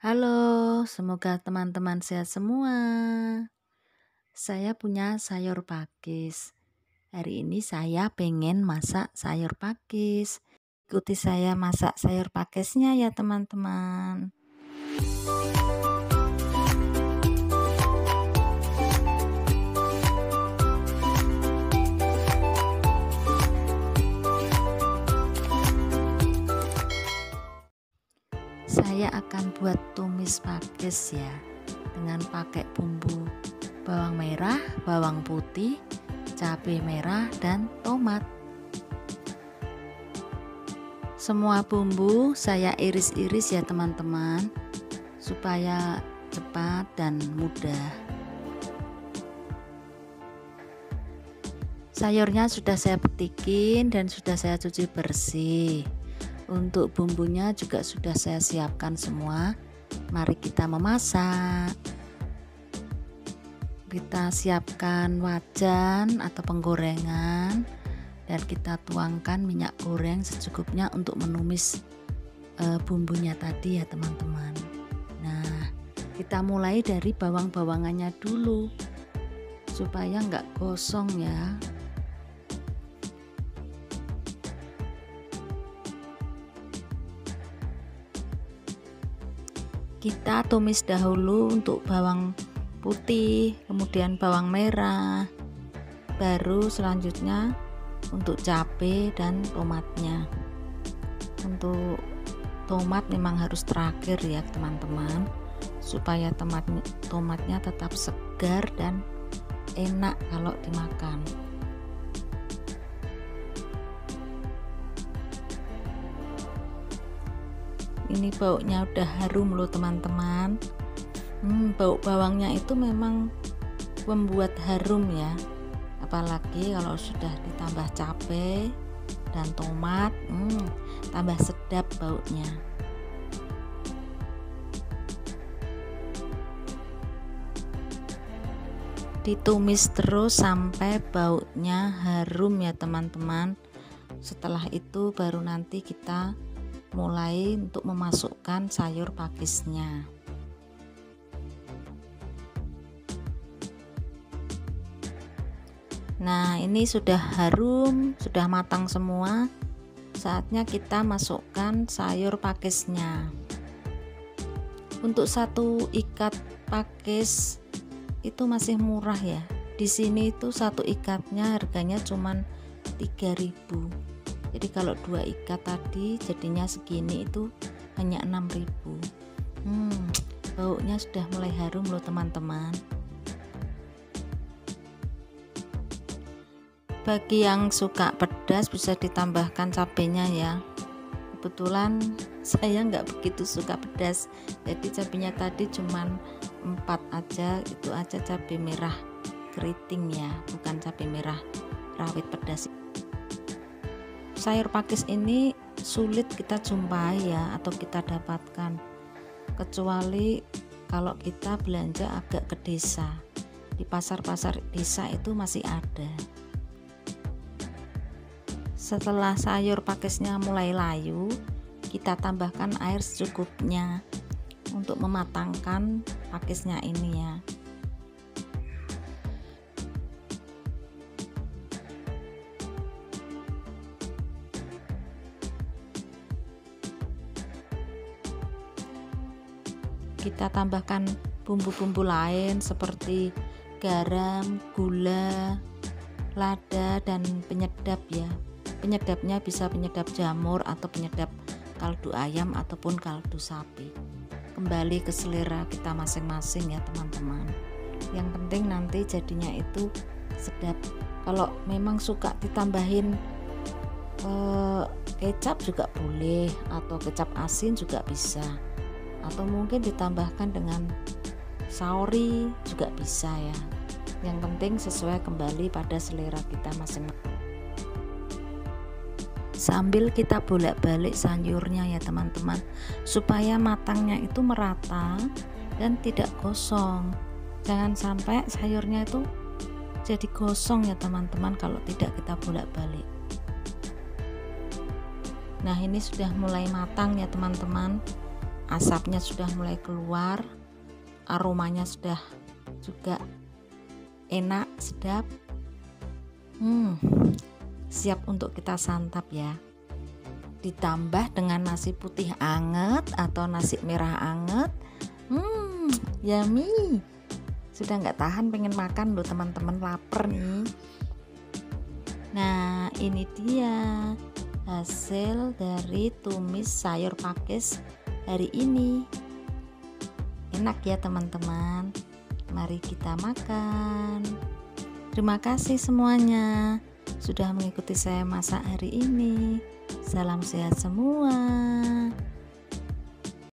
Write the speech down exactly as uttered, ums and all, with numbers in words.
Halo, semoga teman-teman sehat semua. Saya punya sayur pakis. Hari ini saya pengen masak sayur pakis. Ikuti saya masak sayur pakisnya ya teman-teman. Saya akan buat tumis pakis ya, dengan pakai bumbu bawang merah, bawang putih, cabai merah, dan tomat. Semua bumbu saya iris-iris ya teman-teman, supaya cepat dan mudah. Sayurnya sudah saya petikin dan sudah saya cuci bersih. Untuk bumbunya juga sudah saya siapkan semua. Mari kita memasak. Kita siapkan wajan atau penggorengan dan kita tuangkan minyak goreng secukupnya untuk menumis e, bumbunya tadi ya teman-teman. Nah, kita mulai dari bawang-bawangannya dulu supaya nggak gosong ya. Kita tumis dahulu untuk bawang putih, kemudian bawang merah, baru selanjutnya untuk cabai dan tomatnya. Untuk tomat memang harus terakhir ya teman-teman, supaya tomat, tomatnya tetap segar dan enak kalau dimakan. Ini baunya udah harum loh teman-teman. hmm, Bau bawangnya itu memang membuat harum ya, apalagi kalau sudah ditambah cabai dan tomat, hmm, tambah sedap baunya. Ditumis terus sampai baunya harum ya teman-teman. Setelah itu baru nanti kita mulai untuk memasukkan sayur pakisnya. Nah, ini sudah harum, sudah matang semua. Saatnya kita masukkan sayur pakisnya. Untuk satu ikat pakis itu masih murah ya. Di sini itu satu ikatnya harganya cuman tiga ribu. Jadi kalau dua ikat tadi jadinya segini itu hanya enam ribu. Hmm, baunya sudah mulai harum loh teman-teman. Bagi yang suka pedas bisa ditambahkan cabenya ya. Kebetulan saya nggak begitu suka pedas, jadi cabenya tadi cuman empat aja, itu aja cabai merah keriting ya, bukan cabai merah rawit pedas. Sayur pakis ini sulit kita jumpai ya, atau kita dapatkan, kecuali kalau kita belanja agak ke desa. Di pasar-pasar desa itu masih ada. Setelah sayur pakisnya mulai layu, kita tambahkan air secukupnya untuk mematangkan pakisnya ini ya. Kita tambahkan bumbu-bumbu lain seperti garam, gula, lada, dan penyedap ya. Penyedapnya bisa penyedap jamur atau penyedap kaldu ayam ataupun kaldu sapi. Kembali ke selera kita masing-masing ya teman-teman. Yang penting nanti jadinya itu sedap. Kalau memang suka ditambahin eh, kecap juga boleh, atau kecap asin juga bisa, atau mungkin ditambahkan dengan saori juga bisa ya. Yang penting sesuai kembali pada selera kita masing-masing. Sambil kita bolak-balik sayurnya ya teman-teman, supaya matangnya itu merata dan tidak gosong. Jangan sampai sayurnya itu jadi gosong ya teman-teman kalau tidak kita bolak-balik. Nah, ini sudah mulai matang ya teman-teman. asapnya sudah mulai keluar, aromanya sudah juga enak, sedap. Hmm, siap untuk kita santap ya. Ditambah dengan nasi putih anget atau nasi merah anget. Hmm, yummy. Sudah nggak tahan pengen makan loh teman-teman, lapar nih. Nah, ini dia hasil dari tumis sayur pakis hari ini. Enak ya teman-teman. Mari kita makan. Terima kasih semuanya sudah mengikuti saya masak hari ini. Salam sehat semua.